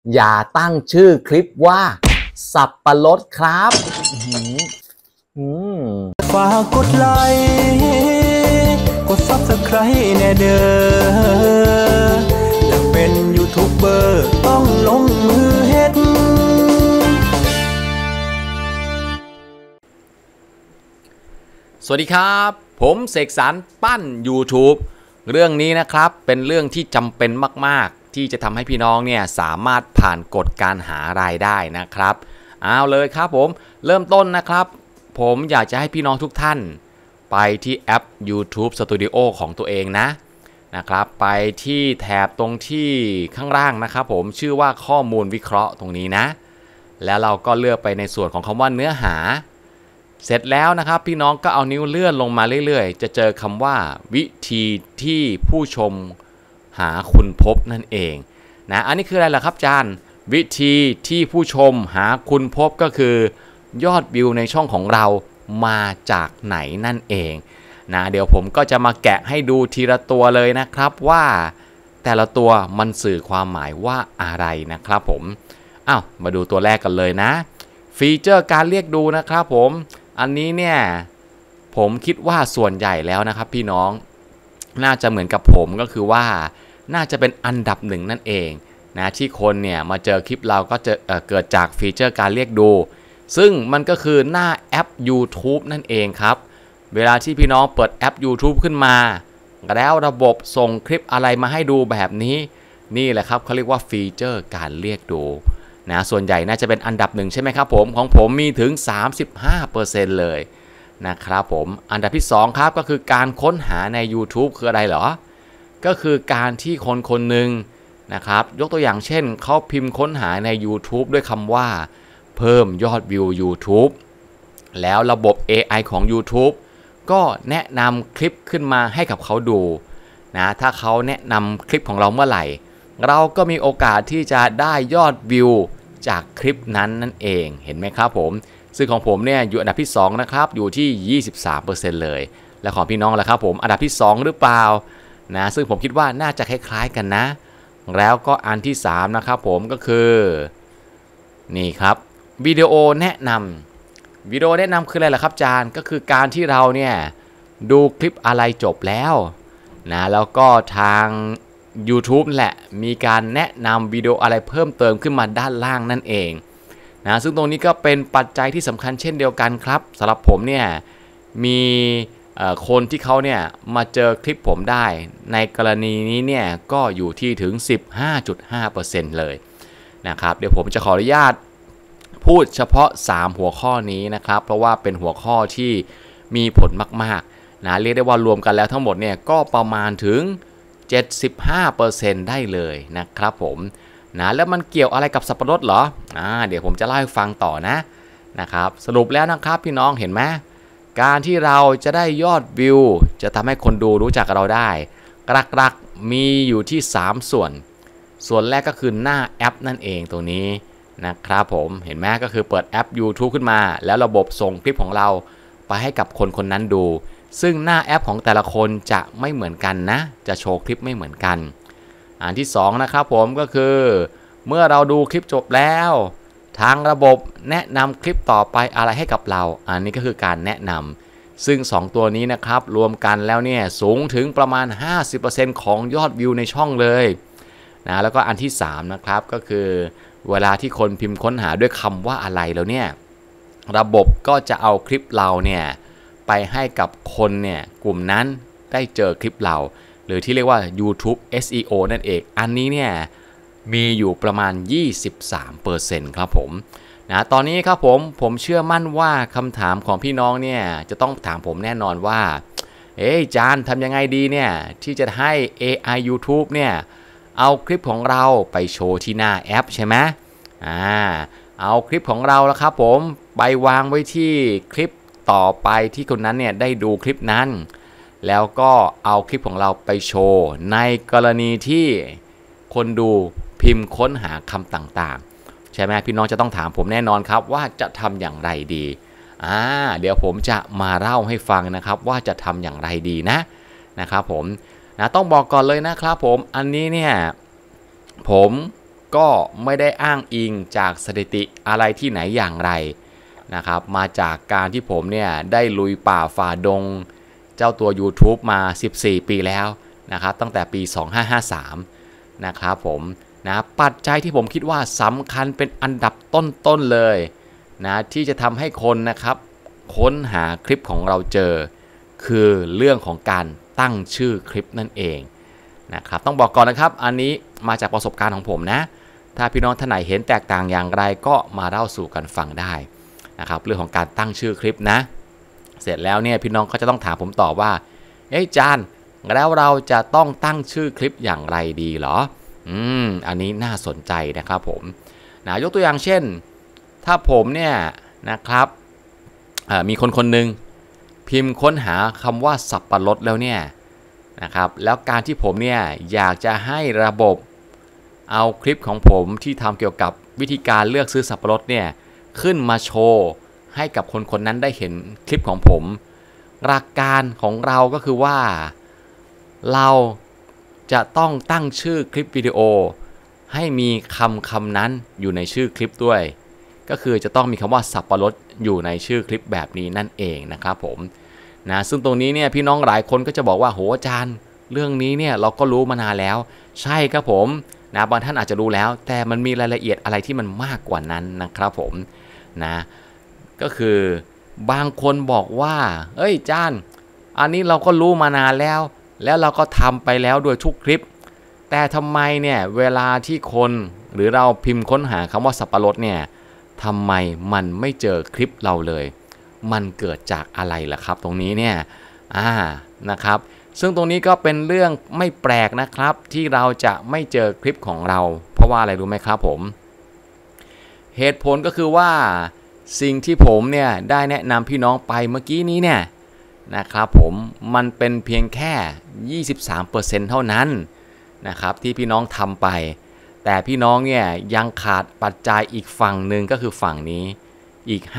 อย่าตั้งชื่อคลิปว่าสับปะรดครับฝากกดไลค์กด Subscribe แน่เด้ออยากเป็นยูทูบเบอร์ต้องลงมือเฮ็ดสวัสดีครับผมเสกสรรปั้น YouTube เรื่องนี้นะครับเป็นเรื่องที่จำเป็นมากๆที่จะทำให้พี่น้องเนี่ยสามารถผ่านกฎการหารายได้นะครับเอาเลยครับผมเริ่มต้นนะครับผมอยากจะให้พี่น้องทุกท่านไปที่แอป YouTube Studio ของตัวเองนะครับไปที่แถบตรงที่ข้างล่างนะครับผมชื่อว่าข้อมูลวิเคราะห์ตรงนี้นะแล้วเราก็เลือกไปในส่วนของคำว่าเนื้อหาเสร็จแล้วนะครับพี่น้องก็เอานิ้วเลื่อนลงมาเรื่อยๆจะเจอคำว่าวิธีที่ผู้ชมหาคุณพบนั่นเองนะอันนี้คืออะไรล่ะครับอาจารย์วิธีที่ผู้ชมหาคุณพบก็คือยอดวิวในช่องของเรามาจากไหนนั่นเองนะเดี๋ยวผมก็จะมาแกะให้ดูทีละตัวเลยนะครับว่าแต่ละตัวมันสื่อความหมายว่าอะไรนะครับผมมาดูตัวแรกกันเลยนะฟีเจอร์การเรียกดูนะครับผมอันนี้เนี่ยผมคิดว่าส่วนใหญ่แล้วนะครับพี่น้องน่าจะเหมือนกับผมก็คือว่าน่าจะเป็นอันดับหนึ่งนั่นเองนะที่คนเนี่ยมาเจอคลิปเราก็จะเกิดจากฟีเจอร์การเรียกดูซึ่งมันก็คือหน้าแอป YouTube นั่นเองครับเวลาที่พี่น้องเปิดแอป YouTube ขึ้นมาแล้วระบบส่งคลิปอะไรมาให้ดูแบบนี้นี่แหละครับเขาเรียกว่าฟีเจอร์การเรียกดูนะส่วนใหญ่น่าจะเป็นอันดับหนึ่งใช่ไหมครับผมของผมมีถึง 35% เลยนะครับผมอันดับที่2ครับก็คือการค้นหาใน YouTube คืออะไรเหรอก็คือการที่คนหนึ่งนะครับยกตัวอย่างเช่นเขาพิมพ์ค้นหาใน YouTube ด้วยคำว่าเพิ่มยอดวิว YouTube แล้วระบบ AI ของ YouTube ก็แนะนำคลิปขึ้นมาให้กับเขาดูนะถ้าเขาแนะนำคลิปของเราเมื่อไหร่เราก็มีโอกาสที่จะได้ยอดวิวจากคลิปนั้นนั่นเองเห็นไหมครับผมซึ่งของผมเนี่ยอยู่อันดับที่2นะครับอยู่ที่ 23% เลยและของพี่น้องล่ะครับผมอันดับที่2หรือเปล่านะซึ่งผมคิดว่าน่าจะคล้ายๆกันนะแล้วก็อันที่3นะครับผมก็คือนี่ครับวิดีโอแนะนำวิดีโอแนะนำคืออะไรล่ะครับอาจารย์ก็คือการที่เราเนี่ยดูคลิปอะไรจบแล้วนะแล้วก็ทาง YouTube แหละมีการแนะนำวิดีโออะไรเพิ่มเติมขึ้นมาด้านล่างนั่นเองนะซึ่งตรงนี้ก็เป็นปัจจัยที่สำคัญเช่นเดียวกันครับสำหรับผมเนี่ยมีคนที่เขาเนี่ยมาเจอคลิปผมได้ในกรณีนี้เนี่ยก็อยู่ที่ถึง 15.5% เลยนะครับเดี๋ยวผมจะขออนุญาตพูดเฉพาะ3หัวข้อนี้นะครับเพราะว่าเป็นหัวข้อที่มีผลมากๆนะเรียกได้ว่ารวมกันแล้วทั้งหมดเนี่ยก็ประมาณถึง 75% ได้เลยนะครับผมนะแล้วมันเกี่ยวอะไรกับสับปะรดเหรอเดี๋ยวผมจะเล่าให้ฟังต่อนะครับสรุปแล้วนะครับพี่น้องเห็นไหมการที่เราจะได้ยอดวิวจะทำให้คนดูรู้จักเราได้หลักๆมีอยู่ที่3ส่วนแรกก็คือหน้าแอปนั่นเองตัวนี้นะครับผมเห็นไหมก็คือเปิดแอป YouTube ขึ้นมาแล้วระบบส่งคลิปของเราไปให้กับคนนั้นดูซึ่งหน้าแอปของแต่ละคนจะไม่เหมือนกันนะจะโชว์คลิปไม่เหมือนกันอันที่2นะครับผมก็คือเมื่อเราดูคลิปจบแล้วทางระบบแนะนำคลิปต่อไปอะไรให้กับเราอันนี้ก็คือการแนะนำซึ่ง2ตัวนี้นะครับรวมกันแล้วเนี่ยสูงถึงประมาณ 50% ของยอดวิวในช่องเลยนะแล้วก็อันที่3นะครับก็คือเวลาที่คนพิมพ์ค้นหาด้วยคำว่าอะไรแล้วเนี่ยระบบก็จะเอาคลิปเราเนี่ยไปให้กับคนเนี่ยกลุ่มนั้นได้เจอคลิปเราหรือที่เรียกว่า YouTube SEO นั่นเองอันนี้เนี่ยมีอยู่ประมาณ 23% ครับผมนะตอนนี้ครับผมเชื่อมั่นว่าคำถามของพี่น้องเนี่ยจะต้องถามผมแน่นอนว่าจานทำยังไงดีเนี่ยที่จะให้ AI YouTube เนี่ยเอาคลิปของเราไปโชว์ที่หน้าแอปใช่ไหมเอาคลิปของเราแล้วครับผมไปวางไว้ที่คลิปต่อไปที่คนนั้นเนี่ยได้ดูคลิปนั้นแล้วก็เอาคลิปของเราไปโชว์ในกรณีที่คนดูพิมพ์ค้นหาคำต่างๆใช่ไหมพี่น้องจะต้องถามผมแน่นอนครับว่าจะทำอย่างไรดีเดี๋ยวผมจะมาเล่าให้ฟังนะครับว่าจะทำอย่างไรดีนะครับผมต้องบอกก่อนเลยนะครับผมอันนี้เนี่ยผมก็ไม่ได้อ้างอิงจากสถิติอะไรที่ไหนอย่างไรนะครับมาจากการที่ผมเนี่ยได้ลุยป่าฝ่าดงเจ้าตัว YouTube มา14 ปีแล้วนะครับตั้งแต่ปี 2553 นะครับผมนะปัจจัยที่ผมคิดว่าสำคัญเป็นอันดับต้นๆเลยนะที่จะทำให้คนนะครับค้นหาคลิปของเราเจอคือเรื่องของการตั้งชื่อคลิปนั่นเองนะครับต้องบอกก่อนนะครับอันนี้มาจากประสบการณ์ของผมนะถ้าพี่น้องท่านไหนเห็นแตกต่างอย่างไรก็มาเล่าสู่กันฟังได้นะครับเรื่องของการตั้งชื่อคลิปนะเสร็จแล้วเนี่ยพี่น้องก็จะต้องถามผมต่อว่าจานแล้วเราจะต้องตั้งชื่อคลิปอย่างไรดีเหรออันนี้น่าสนใจนะครับผมนะยกตัวอย่างเช่นถ้าผมเนี่ยนะครับมีคนหนึ่งพิมพ์ค้นหาคำว่าสับปะรดแล้วเนี่ยนะครับแล้วการที่ผมเนี่ยอยากจะให้ระบบเอาคลิปของผมที่ทำเกี่ยวกับวิธีการเลือกซื้อสับปะรดเนี่ยขึ้นมาโชว์ให้กับคนนั้นได้เห็นคลิปของผมหลักการของเราก็คือว่าเราจะต้องตั้งชื่อคลิปวิดีโอให้มีคำนั้นอยู่ในชื่อคลิปด้วยก็คือจะต้องมีคำว่าสับปะรดอยู่ในชื่อคลิปแบบนี้นั่นเองนะครับผมนะซึ่งตรงนี้เนี่ยพี่น้องหลายคนก็จะบอกว่าโหอาจารย์เรื่องนี้เนี่ยเราก็รู้มานานแล้วใช่ครับผมนะบางท่านอาจจะรู้แล้วแต่มันมีรายละเอียดอะไรที่มันมากกว่านั้นนะครับผมนะก็คือบางคนบอกว่าอาจารย์อันนี้เราก็รู้มานานแล้วเราก็ทำไปแล้วโดยทุกคลิปแต่ทำไมเนี่ยเวลาที่คนหรือเราพิมพ์ค้นหาคำว่าสับปะรดเนี่ยทำไมมันไม่เจอคลิปเราเลยมันเกิดจากอะไรล่ะครับตรงนี้เนี่ยนะครับซึ่งตรงนี้ก็เป็นเรื่องไม่แปลกนะครับที่เราจะไม่เจอคลิปของเราเพราะว่าอะไรรู้ไหมครับผมเหตุผลก็คือว่าสิ่งที่ผมเนี่ยได้แนะนำพี่น้องไปเมื่อกี้นี้เนี่ยนะครับผมมันเป็นเพียงแค่ 23% เท่านั้นนะครับที่พี่น้องทำไปแต่พี่น้องเนี่ยยังขาดปัจจัยอีกฝั่งหนึ่งก็คือฝั่งนี้อีก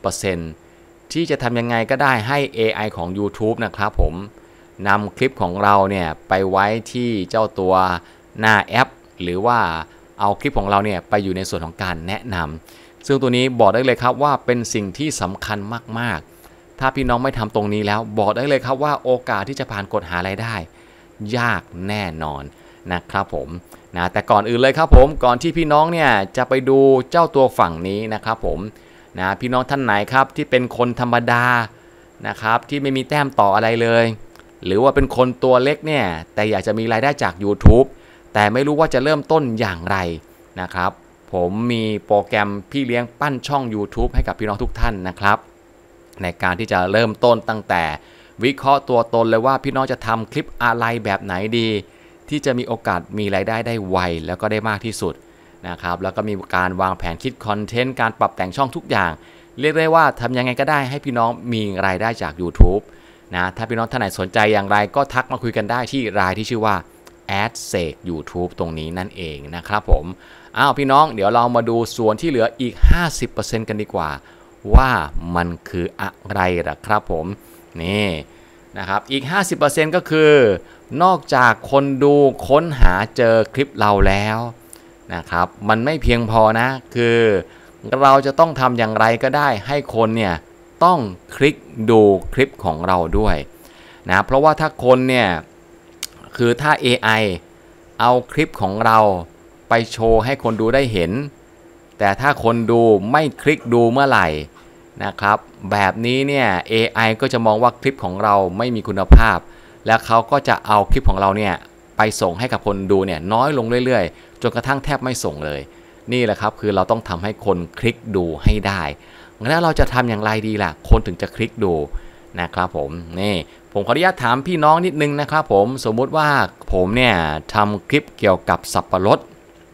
50% ที่จะทำยังไงก็ได้ให้ AI ของ YouTube นะครับผมนำคลิปของเราเนี่ยไปไว้ที่เจ้าตัวหน้าแอปหรือว่าเอาคลิปของเราเนี่ยไปอยู่ในส่วนของการแนะนำซึ่งตัวนี้บอกได้เลยครับว่าเป็นสิ่งที่สำคัญมากๆถ้าพี่น้องไม่ทำตรงนี้แล้วบอกได้เลยครับว่าโอกาสที่จะผ่านกฎหารายได้ยากแน่นอนนะครับผมนะแต่ก่อนอื่นเลยครับผมก่อนที่พี่น้องเนี่ยจะไปดูเจ้าตัวฝั่งนี้นะครับผมนะพี่น้องท่านไหนครับที่เป็นคนธรรมดานะครับที่ไม่มีแต้มต่ออะไรเลยหรือว่าเป็นคนตัวเล็กเนี่ยแต่อยากจะมีรายได้จาก YouTube แต่ไม่รู้ว่าจะเริ่มต้นอย่างไรนะครับผมมีโปรแกรมพี่เลี้ยงปั้นช่อง YouTube ให้กับพี่น้องทุกท่านนะครับในการที่จะเริ่มต้นตั้งแต่วิเคราะห์ตัวตนเลยว่าพี่น้องจะทำคลิปอะไรแบบไหนดีที่จะมีโอกาสมีรายได้ได้ไวแล้วก็ได้มากที่สุดนะครับแล้วก็มีการวางแผนคิดคอนเทนต์การปรับแต่งช่องทุกอย่างเรียกได้ว่าทำยังไงก็ได้ให้พี่น้องมีรายได้จาก YouTube นะถ้าพี่น้องท่านไหนสนใจอย่างไรก็ทักมาคุยกันได้ที่รายที่ชื่อว่า @sek YouTube ตรงนี้นั่นเองนะครับผมพี่น้องเดี๋ยวเรามาดูส่วนที่เหลืออีก 50% กันดีกว่าว่ามันคืออะไรล่ะครับผมนี่นะครับอีก 50% ก็คือนอกจากคนดูค้นหาเจอคลิปเราแล้วนะครับมันไม่เพียงพอนะคือเราจะต้องทำอย่างไรก็ได้ให้คนเนี่ยต้องคลิกดูคลิปของเราด้วยนะเพราะว่าถ้าคนเนี่ยคือถ้า AI เอาคลิปของเราไปโชว์ให้คนดูได้เห็นแต่ถ้าคนดูไม่คลิกดูเมื่อไหร่นะครับแบบนี้เนี่ย AI ก็จะมองว่าคลิปของเราไม่มีคุณภาพแล้วเขาก็จะเอาคลิปของเราเนี่ยไปส่งให้กับคนดูเนี่ยน้อยลงเรื่อยๆจนกระทั่งแทบไม่ส่งเลยนี่แหละครับคือเราต้องทำให้คนคลิกดูให้ได้แล้วเราจะทำอย่างไรดีล่ะคนถึงจะคลิกดูนะครับผมนี่ผมขออนุญาตถามพี่น้องนิดนึงนะครับผมสมมุติว่าผมเนี่ยทำคลิปเกี่ยวกับสับปะรด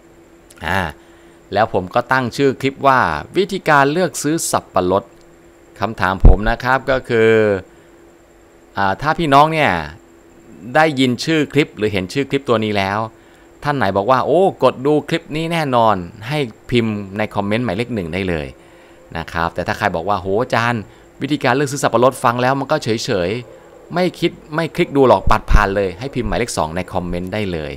แล้วผมก็ตั้งชื่อคลิปว่าวิธีการเลือกซื้อสับปะรดคำถามผมนะครับก็คือถ้าพี่น้องเนี่ยได้ยินชื่อคลิปหรือเห็นชื่อคลิปตัวนี้แล้วท่านไหนบอกว่าโอ้กดดูคลิปนี้แน่นอนให้พิมพ์ในคอมเมนต์หมายเลข 1ได้เลยนะครับแต่ถ้าใครบอกว่าโหอาจารย์วิธีการเลือกซื้อสับปะรดฟังแล้วมันก็เฉยๆไม่คลิกดูหรอกปัดผ่านเลยให้พิมพ์หมายเลข 2ในคอมเมนต์ได้เลย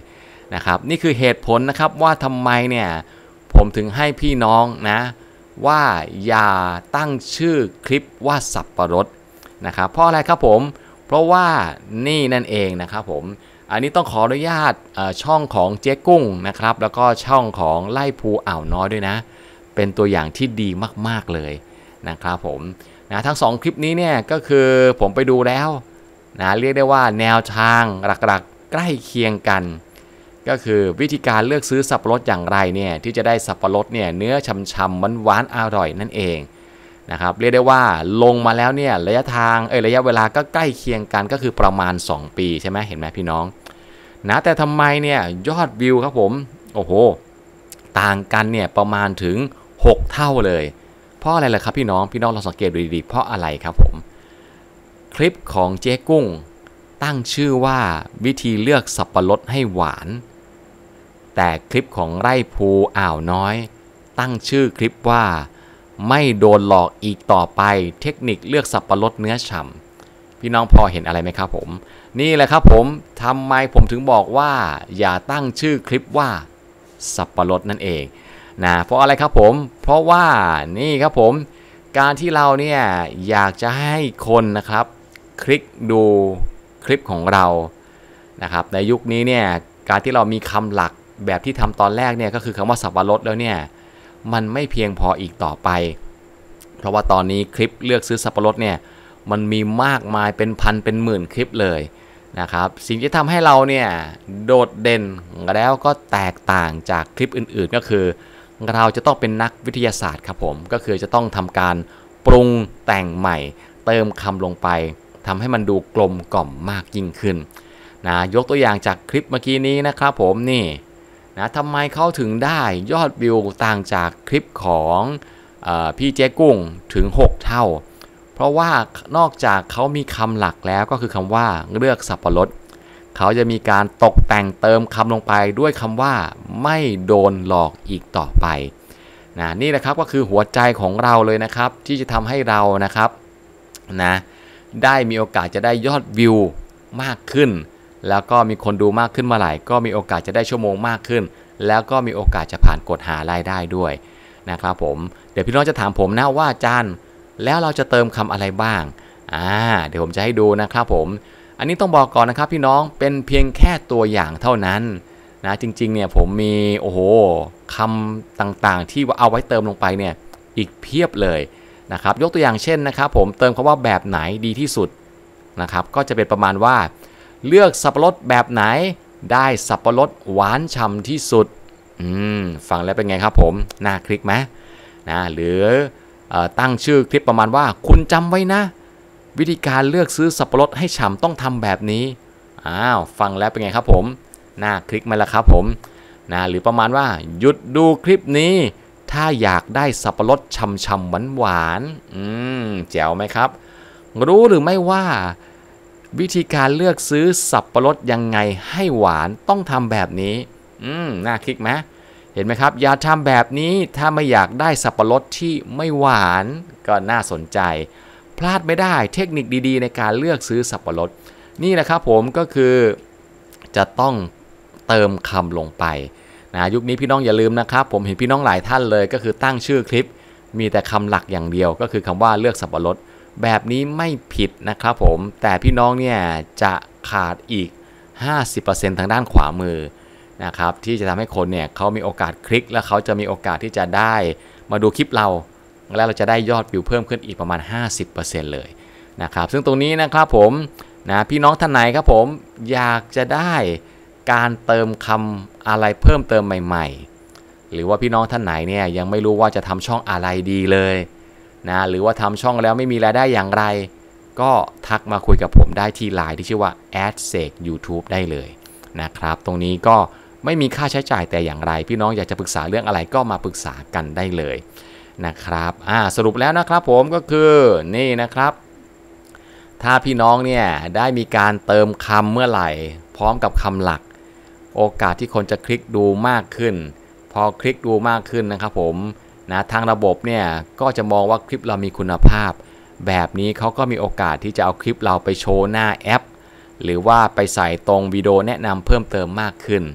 นะครับนี่คือเหตุผลนะครับว่าทำไมเนี่ยผมถึงให้พี่น้องนะว่าอย่าตั้งชื่อคลิปว่าสับปะรดนะครับเพราะอะไรครับผมเพราะว่านี่นั่นเองนะครับผมอันนี้ต้องขออนุญาตช่องของเจ๊กุ้งนะครับแล้วก็ช่องของไล่ภูอ่าวน้อยด้วยนะเป็นตัวอย่างที่ดีมากๆเลยนะครับผมนะทั้ง2คลิปนี้เนี่ยก็คือผมไปดูแล้วนะเรียกได้ว่าแนวทางหลักๆใกล้เคียงกันก็คือวิธีการเลือกซื้อสับปะรดอย่างไรเนี่ยที่จะได้สับปะรดเนี่ยเนื้อช่ำๆหวานๆอร่อยนั่นเองนะครับเรียกได้ว่าลงมาแล้วเนี่ยระยะเวลาก็ใกล้เคียงกันก็คือประมาณ2ปีใช่ไหมเห็นไหมพี่น้องนะแต่ทำไมเนี่ยยอดวิวครับผมโอ้โหต่างกันเนี่ยประมาณถึง6เท่าเลยเพราะอะไรล่ะครับพี่น้องลองสังเกตดูดีๆเพราะอะไรครับผมคลิปของเจ๊กุ้งตั้งชื่อว่าวิธีเลือกสับปะรดให้หวานแต่คลิปของไร่ภูอ่าวน้อยตั้งชื่อคลิปว่าไม่โดนหลอกอีกต่อไปเทคนิคเลือกสับปะรดเนื้อฉ่ำพี่น้องพอเห็นอะไรไหมครับผมนี่แหละครับผมทำไมผมถึงบอกว่าอย่าตั้งชื่อคลิปว่าสับปะรดนั่นเองนะเพราะอะไรครับผมเพราะว่านี่ครับผมการที่เราเนี่ยอยากจะให้คนนะครับคลิกดูคลิปของเรานะครับในยุคนี้เนี่ยการที่เรามีคำหลักแบบที่ทำตอนแรกเนี่ยก็คือคำว่าสับปะรดแล้วเนี่ยมันไม่เพียงพออีกต่อไปเพราะว่าตอนนี้คลิปเลือกซื้อสับปะรดเนี่ยมันมีมากมายเป็นพันเป็นหมื่นคลิปเลยนะครับสิ่งที่ทำให้เราเนี่ยโดดเด่นแล้วก็แตกต่างจากคลิปอื่นๆก็คือเราจะต้องเป็นนักวิทยาศาสตร์ครับผมก็คือจะต้องทำการปรุงแต่งใหม่เติมคำลงไปทำให้มันดูกลมกล่อมมากยิ่งขึ้นนะยกตัวอย่างจากคลิปเมื่อกี้นี้นะครับผมนี่นะทำไมเขาถึงได้ยอดวิวต่างจากคลิปของพี่เจ๊กุ้งถึง6เท่าเพราะว่านอกจากเขามีคำหลักแล้วก็คือคำว่าเลือกสับปะรดเขาจะมีการตกแต่งเติมคำลงไปด้วยคำว่าไม่โดนหลอกอีกต่อไปนะนี่แหละครับก็คือหัวใจของเราเลยนะครับที่จะทำให้เรานะครับนะได้มีโอกาสจะได้ยอดวิวมากขึ้นแล้วก็มีคนดูมากขึ้นเมื่อไหร่ก็มีโอกาสจะได้ชั่วโมงมากขึ้นแล้วก็มีโอกาสจะผ่านกฎหารายได้ด้วยนะครับผมเดี๋ยวพี่น้องจะถามผมนะว่าอาจารย์แล้วเราจะเติมคำอะไรบ้างเดี๋ยวผมจะให้ดูนะครับผมอันนี้ต้องบอกก่อนนะครับพี่น้องเป็นเพียงแค่ตัวอย่างเท่านั้นนะจริงๆเนี่ยผมมีคำต่างๆที่เอาไว้เติมลงไปเนี่ยอีกเพียบเลยนะครับยกตัวอย่างเช่นนะครับผมเติมคำว่าแบบไหนดีที่สุดนะครับก็จะเป็นประมาณว่าเลือกสับปะรดแบบไหนได้สับปะรดหวานฉ่ำที่สุดฟังแล้วเป็นไงครับผมน่าคลิกไหมนะหรือตั้งชื่อคลิปประมาณว่าคุณจำไว้นะวิธีการเลือกซื้อสับปะรดให้ฉ่ำต้องทำแบบนี้ฟังแล้วเป็นไงครับผมน่าคลิกไหมล่ะครับผมนะหรือประมาณว่าหยุดดูคลิปนี้ถ้าอยากได้สับปะรดฉ่ำๆหวานๆแจ๋วไหมครับรู้หรือไม่ว่าวิธีการเลือกซื้อสับปะรดยังไงให้หวานต้องทำแบบนี้น่าคลิกไหมเห็นไหมครับอย่าทำแบบนี้ถ้าไม่อยากได้สับปะรดที่ไม่หวานก็น่าสนใจพลาดไม่ได้เทคนิคดีๆในการเลือกซื้อสับปะรดนี่แหละครับผมก็คือจะต้องเติมคำลงไปนะยุคนี้พี่น้องอย่าลืมนะครับผมเห็นพี่น้องหลายท่านเลยก็คือตั้งชื่อคลิปมีแต่คำหลักอย่างเดียวก็คือคำว่าเลือกสับปะรดแบบนี้ไม่ผิดนะครับผมแต่พี่น้องเนี่ยจะขาดอีก 50% ทางด้านขวามือนะครับที่จะทำให้คนเนี่ยเขามีโอกาสคลิกและเขาจะมีโอกาสที่จะได้มาดูคลิปเราแล้วเราจะได้ยอดวิวเพิ่มขึ้นอีกประมาณ 50% เลยนะครับซึ่งตรงนี้นะครับผมนะพี่น้องท่านไหนครับผมอยากจะได้การเติมคำอะไรเพิ่มเติมใหม่ๆหรือว่าพี่น้องท่านไหนเนี่ยยังไม่รู้ว่าจะทำช่องอะไรดีเลยนะหรือว่าทำช่องแล้วไม่มีรายได้อย่างไรก็ทักมาคุยกับผมได้ที่ไลน์ที่ชื่อว่า @sek_youtube ได้เลยนะครับตรงนี้ก็ไม่มีค่าใช้จ่ายแต่อย่างไรพี่น้องอยากจะปรึกษาเรื่องอะไรก็มาปรึกษากันได้เลยนะครับสรุปแล้วนะครับผมก็คือนี่นะครับถ้าพี่น้องเนี่ยได้มีการเติมคำเมื่อไหร่พร้อมกับคำหลักโอกาสที่คนจะคลิกดูมากขึ้นพอคลิกดูมากขึ้นนะครับผมนะทางระบบเนี่ยก็จะมองว่าคลิปเรามีคุณภาพแบบนี้เขาก็มีโอกาสที่จะเอาคลิปเราไปโชว์หน้าแอปหรือว่าไปใส่ตรงวิดีโอแนะนำเพิ่มเติมมากขึ้น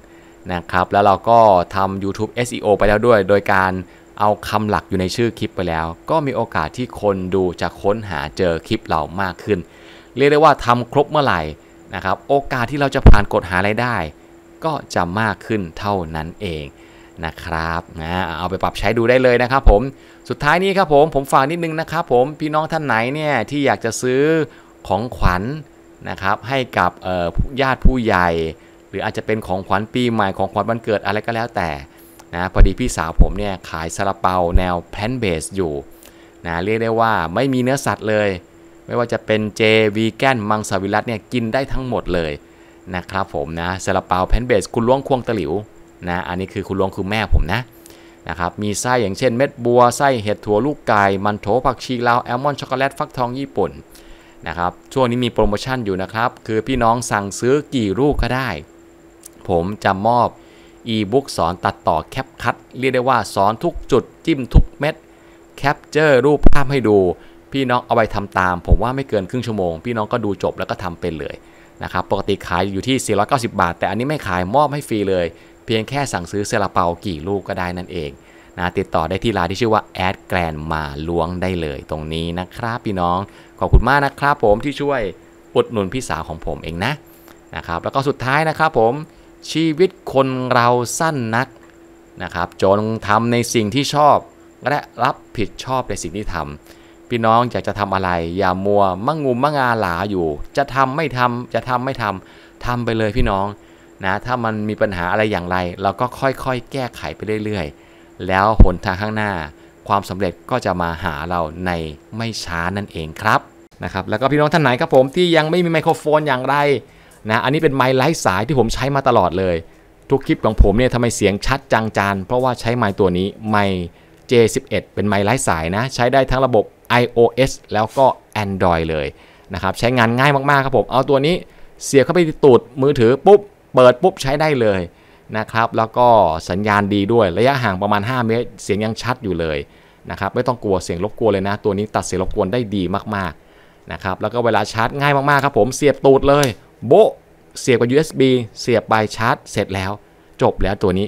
นะครับแล้วเราก็ทำ YouTube SEO ไปแล้วด้วยโดยการเอาคำหลักอยู่ในชื่อคลิปไปแล้วก็มีโอกาสที่คนดูจะค้นหาเจอคลิปเรามากขึ้นเรียกได้ว่าทำครบเมื่อไหร่นะครับโอกาสที่เราจะผ่านกฎหารายได้ก็จะมากขึ้นเท่านั้นเองนะครับเอาไปปรับใช้ดูได้เลยนะครับผมสุดท้ายนี้ครับผมฝากนิดนึงนะครับผมพี่น้องท่านไหนเนี่ยที่อยากจะซื้อของขวัญนะครับให้กับญาติผู้ใหญ่หรืออาจจะเป็นของขวัญปีใหม่ของขวัญวันเกิดอะไรก็แล้วแต่นะพอดีพี่สาวผมเนี่ยขายซาลาเปาแนวแพลนเบสอยู่นะเรียกได้ว่าไม่มีเนื้อสัตว์เลยไม่ว่าจะเป็นเจวีแกนมังสวิรัติเนี่ยกินได้ทั้งหมดเลยนะครับผมนะซาลาเปาแพลนเบสคุณล้วงควงตะหลิวนะอันนี้คือคุณล้วงคือแม่ผมนะครับมีไส้อย่างเช่นเม็ดบัวไส้เห็ดถั่วลูกไก่มันโถผักชีลาวแอลมอนด์ช็อกโกแลตฟักทองญี่ปุ่นนะครับช่วงนี้มีโปรโมชั่นอยู่นะครับคือพี่น้องสั่งซื้อกี่ลูกก็ได้ผมจะมอบอีบุ๊กสอนตัดต่อแคปคัทเรียกได้ว่าสอนทุกจุดจิ้มทุกเม็ดแคปเจอร์รูปภาพให้ดูพี่น้องเอาไปทำตามผมว่าไม่เกินครึ่งชั่วโมงพี่น้องก็ดูจบแล้วก็ทำเป็นเลยนะครับปกติขายอยู่ที่490 บาทแต่อันนี้ไม่ขายมอบให้ฟรีเลยเพียงแค่สั่งซื้อซาลาเปากี่ลูกก็ได้นั่นเองนะติดต่อได้ที่ไลน์ที่ชื่อว่าแอดแกรนมาล้วงได้เลยตรงนี้นะครับพี่น้องขอบคุณมากนะครับผมที่ช่วยอุดหนุนพี่สาวของผมเองนะครับแล้วก็สุดท้ายนะครับผมชีวิตคนเราสั้นนักนะครับจงทำในสิ่งที่ชอบและรับผิดชอบในสิ่งที่ทำพี่น้องอยากจะทำอะไรอย่ามัวมั่งงุมมั่งอาหลาอยู่จะทำไม่ทำไปเลยพี่น้องนะถ้ามันมีปัญหาอะไรอย่างไรเราก็ค่อยๆแก้ไขไปเรื่อยๆแล้วหนทางข้างหน้าความสำเร็จก็จะมาหาเราในไม่ช้านั่นเองครับนะครับแล้วก็พี่น้องท่านไหนครับผมที่ยังไม่มีไมโครโฟนอย่างไรนะอันนี้เป็นไมค์ไร้สายที่ผมใช้มาตลอดเลยทุกคลิปของผมเนี่ยทำไมเสียงชัดจังจานเพราะว่าใช้ไมค์ตัวนี้ไมค์ J11 เป็นไมค์ไร้สายนะใช้ได้ทั้งระบบ iOS แล้วก็ Android เลยนะครับใช้งานง่ายมากๆครับผมเอาตัวนี้เสียบเข้าไปที่ตูดมือถือปุ๊บเปิดปุ๊บใช้ได้เลยนะครับแล้วก็สัญญาณดีด้วยระยะห่างประมาณ5 เมตรเสียงยังชัดอยู่เลยนะครับไม่ต้องกลัวเสียงรบกวนเลยนะตัวนี้ตัดเสียงรบกวนได้ดีมากๆนะครับแล้วก็เวลาชาร์จง่ายมากๆครับผมเสียบตูดเลยโบ๊ะเสียบกับ USB เสียบไปชาร์จเสร็จแล้วจบแล้วตัวนี้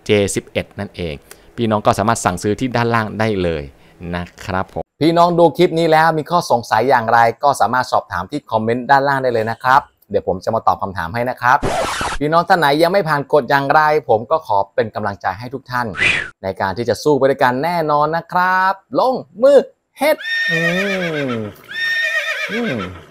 J11 นั่นเองพี่น้องก็สามารถสั่งซื้อที่ด้านล่างได้เลยนะครับผมพี่น้องดูคลิปนี้แล้วมีข้อสงสัยอย่างไรก็สามารถสอบถามที่คอมเมนต์ด้านล่างได้เลยนะครับเดี๋ยวผมจะมาตอบคำถามให้นะครับพี่น้องท่านไหนยังไม่ผ่านกฎอย่างไรผมก็ขอเป็นกำลังใจให้ทุกท่านในการที่จะสู้ไปด้วยกันแน่นอนนะครับลงมือเฮ็ด